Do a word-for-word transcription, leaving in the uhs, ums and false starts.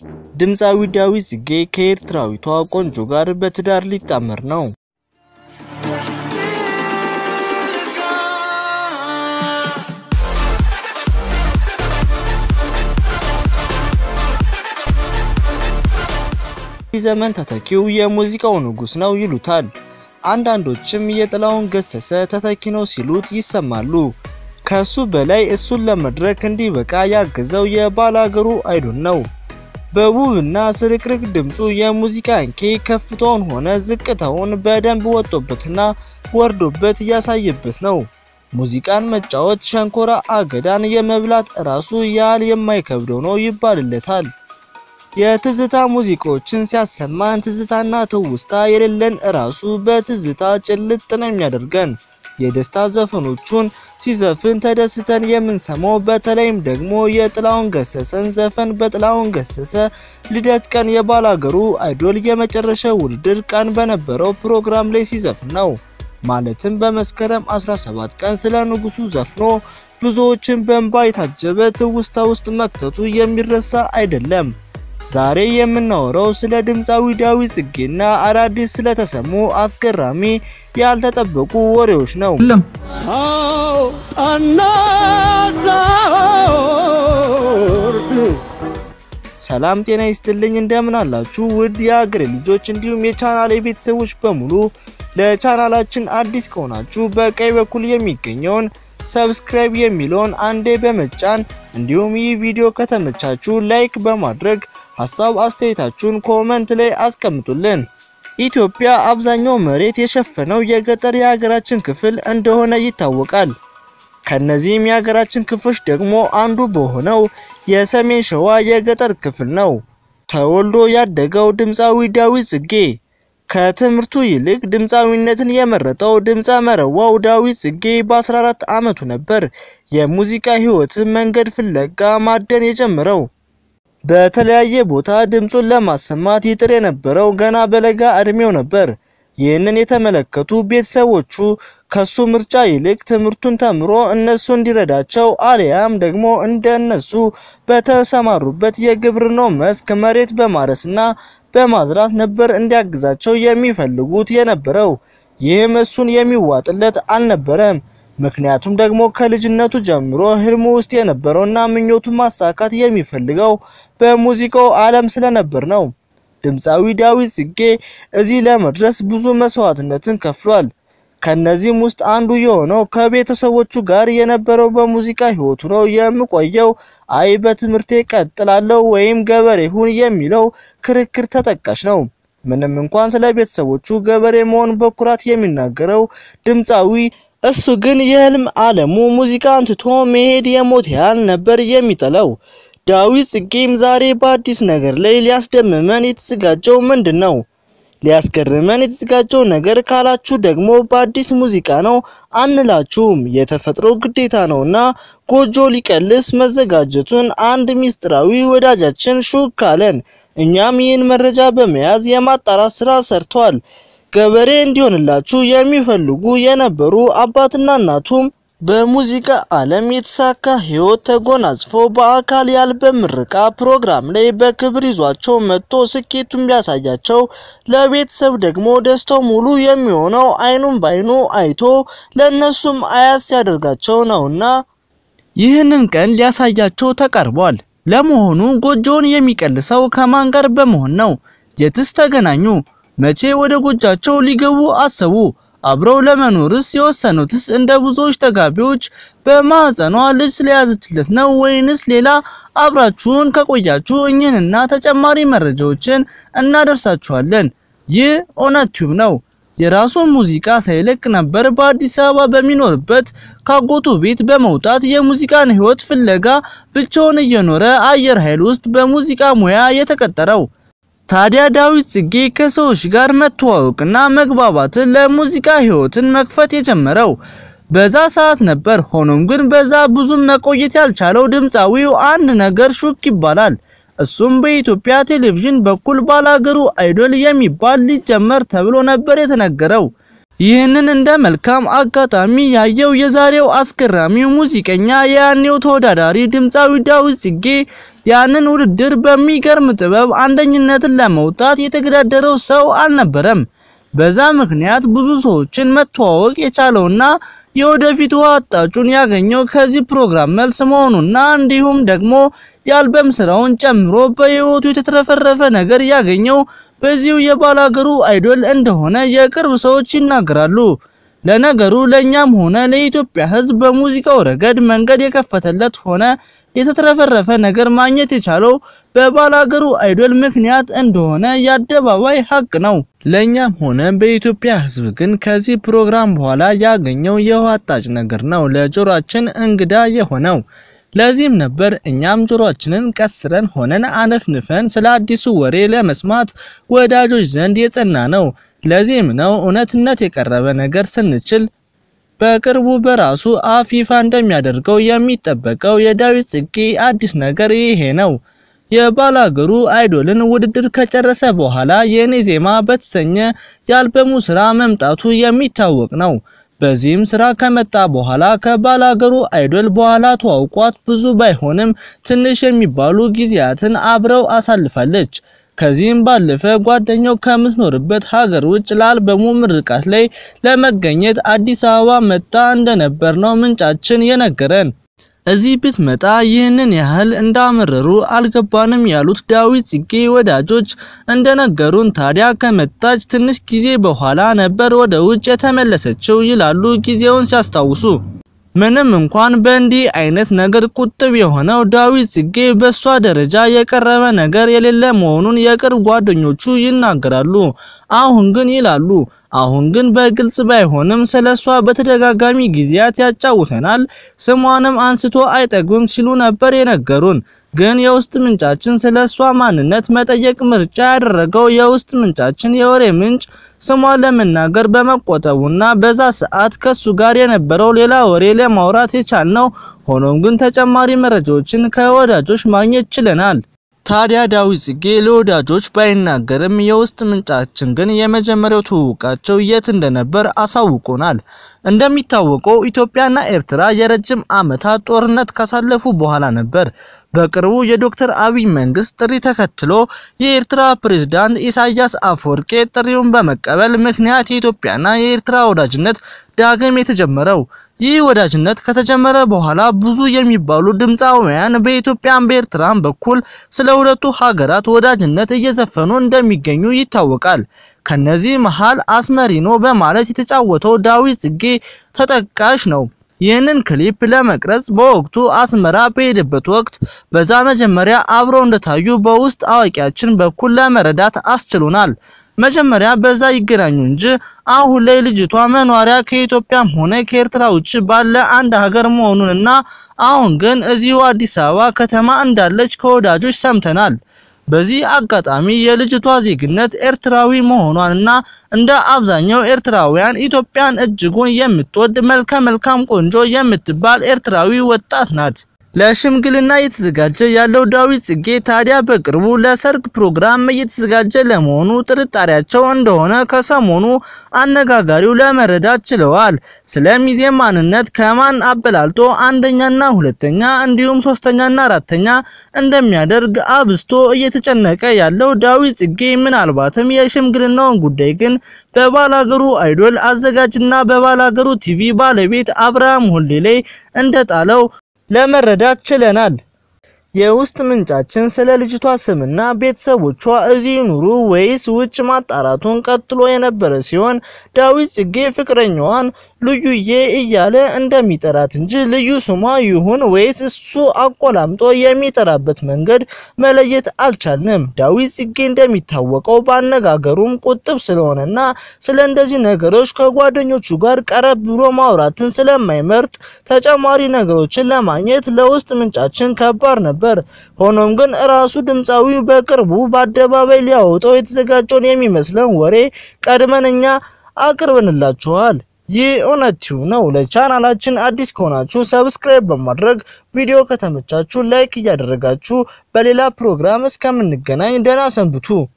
ድምፃዊ ዳዊት ጽጌ ከኤርትራዊቷ ቆንጆ ጋር በትዳር ሊጣመር ነው። ዘመን ተተኪው የሙዚቃው ንጉስ ነው ይሉታል። አንዳንዶችም የጥላውን ገሰሰ ተተኪ ነው ሲሉት ይሰማሉ። ከሱ በላይ እሱን ለመድረክ እንዲበቃ ያገዘው የባላገሩ አይዶን ነው። በውብና ስርቅርቅ ድምጹ የሙዚቃ አንኬ ከፍታውን ሆነ ዝቅታውን በደንብ ወጥቶበትና ወርዶበት ያሳየበት ነው። ሙዚቃን መጫወት ሸንኮራ አገዳን የመብላት ራሱ ያል የማይከብደው ነው ይባልለታል። የትዝታ ሙዚቃዎችን ሲያሰማን ትዝታና ትውስታ የሌለን ራሱ በትዝታ ጭልጥ ነው የሚያደርገን። የደስታ ዘፈኖቹን ሲዘፍን ተደስተን የምንሰማው በተለይም ደግሞ የጥላውን ገሰሰን ዘፈን በጥላውን ገሰሰ ልደት ቀን የባላገሩ አይዶል የመጨረሻ ውድድር ቀን በነበረው ፕሮግራም ላይ ሲዘፍን ነው። ማለትም በመስከረም አስራ ሰባት ቀን ስለ ንጉሱ ዘፍኖ ብዙዎችን በእንባ የታጀበ ትውስታ ውስጥ መክተቱ የሚረሳ አይደለም። ዛሬ የምናወራው ስለ ድምፃዊ ዳዊት ጽጌና አዳዲስ ስለተሰሙ አስገራሚ ያልተጠበቁ ወሬዎች ነው። ሰላም ጤና ይስጥልኝ እንደምን አላችሁ ውድ የአገሬ ልጆች እንዲሁም የቻናሌ ቤተሰቦች በሙሉ። ለቻናላችን አዲስ ከሆናችሁ በቀኝ በኩል የሚገኘውን ሰብስክራይብ የሚለውን አንዴ በመጫን እንዲሁም ይህ ቪዲዮ ከተመቻችሁ ላይክ በማድረግ ሐሳብ አስተያየታችሁን ኮሜንት ላይ አስቀምጡልን። ኢትዮጵያ አብዛኛው መሬት የሸፈነው የገጠር የሀገራችን ክፍል እንደሆነ ይታወቃል። ከነዚህም የሀገራችን ክፍሎች ደግሞ አንዱ በሆነው የሰሜን ሸዋ የገጠር ክፍል ነው ተወልዶ ያደገው ድምፃዊ ዳዊት ጽጌ። ከትምህርቱ ይልቅ ድምፃዊነትን የመረጠው ድምፃ መረዋው ዳዊት ጽጌ በ14 ዓመቱ ነበር የሙዚቃ ህይወት መንገድ ፍለጋ ማደን የጀመረው። በተለያየ ቦታ ድምጹን ለማሰማት ይጥር የነበረው ገና በለጋ እድሜው ነበር። ይህንን የተመለከቱ ቤተሰቦቹ ከሱ ምርጫ ይልቅ ትምህርቱን ተምሮ እነሱ እንዲረዳቸው አሊያም ደግሞ እንደነሱ በተሰማሩበት የግብርናው መስክ መሬት በማረስና በማዝራት ነበር እንዲያግዛቸው የሚፈልጉት የነበረው። ይህም እሱን የሚዋጥለት አልነበረም። ምክንያቱም ደግሞ ከልጅነቱ ጀምሮ ህልሙ ውስጥ የነበረውና ምኞቱ ማሳካት የሚፈልገው በሙዚቃው ዓለም ስለነበር ነው። ድምፃዊ ዳዊት ጽጌ እዚህ ለመድረስ ብዙ መስዋዕትነትን ከፍሏል። ከነዚህም ውስጥ አንዱ የሆነው ከቤተሰቦቹ ጋር የነበረው በሙዚቃ ህይወቱ ነው የምቆየው አይ በትምህርቴ ቀጥላለሁ ወይም ገበሬ ሁን የሚለው ክርክር ተጠቃሽ ነው። ምንም እንኳን ስለ ቤተሰቦቹ ገበሬ መሆን በኩራት የሚናገረው ድምፃዊ እሱ ግን የህልም ዓለሙ ሙዚቃን ትቶ መሄድ የሞት ያህል ነበር የሚጠላው። ዳዊት ጽጌም ዛሬ በአዲስ ነገር ላይ ሊያስደምመን የተዘጋጀው ምንድነው? ሊያስገርመን የተዘጋጀው ነገር ካላችሁ ደግሞ በአዲስ ሙዚቃ ነው አንላችሁም፣ የተፈጥሮ ግዴታ ነውና ጎጆ ሊቀልስ መዘጋጀቱን አንድ ሚስጥራዊ ወዳጃችን ሹክ አለን። እኛም ይህን መረጃ በመያዝ የማጣራት ስራ ሰርቷል። ገበሬ እንዲሆንላችሁ የሚፈልጉ የነበሩ አባትና እናቱም በሙዚቃ ዓለም የተሳካ ህይወት ተጎናጽፎ በአካል ያልበም ምረቃ ፕሮግራም ላይ በክብር ይዟቸው መጥቶ ስኬቱን ቢያሳያቸው ለቤተሰብ ደግሞ ደስታው ሙሉ የሚሆነው አይኑን ባይኑ አይቶ ለነሱም አያስ ያደርጋቸው ነውና ይህንን ቀን ሊያሳያቸው ተቀርቧል። ለመሆኑ ጎጆውን የሚቀልሰው ከማን ጋር በመሆን ነው? የትስ ተገናኙ? መቼ ወደ ጎጃቸው ሊገቡ አሰቡ? አብረው ለመኖርስ የወሰኑትስ እንደ ብዙዎች ተጋቢዎች በማህፀኗ ልጅ ስለያዘችለት ነው ወይንስ ሌላ? አብራችሁን ከቆያችሁ እኚህንና ተጨማሪ መረጃዎችን እናደርሳችኋለን። ይህ ኦነት ቲዩብ ነው። የራሱን ሙዚቃ ሳይለቅ ነበር በአዲስ አበባ በሚኖርበት ካጎቱ ቤት በመውጣት የሙዚቃን ህይወት ፍለጋ ብቻውን እየኖረ አየር ኃይል ውስጥ በሙዚቃ ሙያ የተቀጠረው። ታዲያ ዳዊት ጽጌ ከሰዎች ጋር መተዋወቅና መግባባት ለሙዚቃ ህይወትን መክፈት የጀመረው በዛ ሰዓት ነበር። ሆኖም ግን በዛ ብዙም መቆየት ያልቻለው ድምፃዊው አንድ ነገር ሹክ ይባላል። እሱም በኢትዮጵያ ቴሌቪዥን በኩል ባላገሩ አይዶል የሚባል ሊጀመር ተብሎ ነበር የተነገረው። ይህንን እንደ መልካም አጋጣሚ ያየው የዛሬው አስገራሚው ሙዚቀኛ ያኔው ተወዳዳሪ ድምፃዊ ዳዊት ጽጌ ያንን ውድድር በሚገርም ጥበብ አንደኝነትን ለመውጣት የተገዳደረው ሰው አልነበረም። በዛ ምክንያት ብዙ ሰዎችን መተዋወቅ የቻለውና የወደፊቱ አጣጩን ያገኘው ከዚህ ፕሮግራም መልስ መሆኑና እንዲሁም ደግሞ የአልበም ስራውን ጨምሮ በህይወቱ የተትረፈረፈ ነገር ያገኘው በዚሁ የባላገሩ አይዶል እንደሆነ የቅርብ ሰዎች ይናገራሉ። ለነገሩ ለኛም ሆነ ለኢትዮጵያ ህዝብ በሙዚቃው ረገድ መንገድ የከፈተለት ሆነ የተትረፈረፈ ነገር ማግኘት የቻለው በባላገሩ አይዶል ምክንያት እንደሆነ ያደባባይ ሀቅ ነው። ለኛም ሆነ በኢትዮጵያ ህዝብ ግን ከዚህ ፕሮግራም በኋላ ያገኘው የዋጣጭ ነገር ነው ለጆሮአችን እንግዳ የሆነው። ለዚህም ነበር እኛም ጆሮአችንን ቀስረን ሆነን አነፍንፈን ስለ አዲሱ ወሬ ለመስማት ወዳጆች ዘንድ የጸና ነው። ለዚህም ነው እውነትነት የቀረበ ነገር ስንችል በቅርቡ በራሱ አፍ ይፋ እንደሚያደርገው የሚጠበቀው የዳዊት ጽጌ አዲስ ነገር ይሄ ነው። የባላገሩ አይዶልን ውድድር ከጨረሰ በኋላ የኔ ዜማ በተሰኘ የአልበሙ ስራ መምጣቱ የሚታወቅ ነው። በዚህም ስራ ከመጣ በኋላ ከባላገሩ አይዶል በኋላ ተዋውቋት ብዙ ባይሆንም ትንሽ የሚባሉ ጊዜያትን አብረው አሳልፋለች። ከዚህም ባለፈ ጓደኛው ከምትኖርበት ሀገር ውጭ ለአልበሙ ምርቃት ላይ ለመገኘት አዲስ አበባ መጣ እንደነበር ነው ምንጫችን የነገረን። እዚህ ብትመጣ ይህንን ያህል እንዳመረሩ አልገባንም ያሉት ዳዊት ጽጌ ወዳጆች እንደነገሩን ታዲያ ከመጣች ትንሽ ጊዜ በኋላ ነበር ወደ ውጭ የተመለሰችው ይላሉ ጊዜውን ሲያስታውሱ። ምንም እንኳን በእንዲህ አይነት ነገር ቁጥብ የሆነው ዳዊት ጽጌ በሷ ደረጃ የቀረበ ነገር የሌለ መሆኑን የቅርብ ጓደኞቹ ይናገራሉ። አሁን ግን ይላሉ አሁን ግን በግልጽ ባይሆንም ስለሷ በተደጋጋሚ ጊዜያት ያጫውተናል፣ ስሟንም አንስቶ አይጠግብም ሲሉ ነበር የነገሩን። ግን የውስጥ ምንጫችን ስለሷ ማንነት መጠየቅ ምርጫ ያደረገው የውስጥ ምንጫችን የወሬ ምንጭ ስሟን ለመናገር በመቆጠቡና በዛ ሰዓት ከሱ ጋር የነበረው ሌላ ወሬ ለማውራት የቻልነው ሆኖም ግን ተጨማሪ መረጃዎችን ከወዳጆች ማግኘት ችለናል። ታዲያ ዳዊት ጽጌ ለወዳጆች ባይናገርም የውስጥ ምንጫችን ግን የመጀመሪያው ትውውቃቸው የት እንደነበር አሳውቆናል። እንደሚታወቀው ኢትዮጵያና ኤርትራ የረጅም ዓመታት ጦርነት ካሳለፉ በኋላ ነበር በቅርቡ የዶክተር አብይ መንግስት ጥሪ ተከትሎ የኤርትራ ፕሬዝዳንት ኢሳያስ አፈወርቂ ጥሪውን በመቀበል ምክንያት የኢትዮጵያና የኤርትራ ወዳጅነት ዳግም የተጀመረው። ይህ ወዳጅነት ከተጀመረ በኋላ ብዙ የሚባሉ ድምፃውያን በኢትዮጵያም በኤርትራም በኩል ስለ ሁለቱ ሀገራት ወዳጅነት እየዘፈኑ እንደሚገኙ ይታወቃል። ከነዚህ መሃል አስመሪኖ በማለት የተጫወተው ዳዊት ጽጌ ተጠቃሽ ነው። ይህንን ክሊፕ ለመቅረጽ በወቅቱ አስመራ በሄደበት ወቅት በዛ መጀመሪያ አብረው እንደታዩ በውስጥ አዋቂያችን በኩል ለመረዳት አስችሎናል። መጀመሪያ በዛ ይገናኙ እንጂ አሁን ላይ ልጅቷ መኗሪያ ከኢትዮጵያም ሆነ ከኤርትራ ውጭ ባለ አንድ ሀገር መሆኑንና አሁን ግን እዚሁ አዲስ አበባ ከተማ እንዳለች ከወዳጆች ሰምተናል። በዚህ አጋጣሚ የልጅቷ ዜግነት ኤርትራዊ መሆኗንና እንደ አብዛኛው ኤርትራውያን ኢትዮጵያን እጅጉን የምትወድ መልከ መልካም ቆንጆ የምትባል ኤርትራዊ ወጣት ናት። ለሽምግልና እየተዘጋጀ ያለው ዳዊት ጽጌ ታዲያ በቅርቡ ለሰርግ ፕሮግራም እየተዘጋጀ ለመሆኑ ጥርጣሬያቸው እንደሆነ ከሰሞኑ አነጋጋሪው ለመረዳት ችለዋል። ስለሚዜ ማንነት ከማን አበላልጦ አንደኛና ሁለተኛ እንዲሁም ሶስተኛና አራተኛ እንደሚያደርግ አብስቶ እየተጨነቀ ያለው ዳዊት ጽጌ ምናልባትም የሽምግልናውን ጉዳይ ግን በባላገሩ አይዶል አዘጋጅና በባላገሩ ቲቪ ባለቤት አብርሃም ሁሌሌ እንደጣለው ለመረዳት ችለናል። የውስጥ ምንጫችን ስለ ልጅቷ ስምና ቤተሰቦቿ እዚህ ኑሩ ወይስ ውጭ ማጣራቱን ቀጥሎ የነበረ ሲሆን ዳዊት ጽጌ ፍቅረኛዋን ልዩዬ እያለ እንደሚጠራት እንጂ ልዩ ስሟ ይሁን ወይስ እሱ አቆላምጦ የሚጠራበት መንገድ መለየት አልቻልንም። ዳዊት ጽጌ እንደሚታወቀው ባነጋገሩም ቁጥብ ስለሆነና ስለ እንደዚህ ነገሮች ከጓደኞቹ ጋር ቀረብ ብሎ ማውራትን ስለማይመርጥ ተጨማሪ ነገሮችን ለማግኘት ለውስጥ ምንጫችን ከባድ ነበር። ሆኖም ግን ራሱ ድምፃዊው በቅርቡ በአደባባይ ሊያወጣው የተዘጋጀውን የሚመስለን ወሬ ቀድመንኛ አቅርበንላችኋል። ይህ እውነት ነው። ለቻናላችን አዲስ ከሆናችሁ ሰብስክራይብ በማድረግ ቪዲዮ ከተመቻችሁ ላይክ እያደረጋችሁ በሌላ ፕሮግራም እስከምንገናኝ ደህና ሰንብቱ።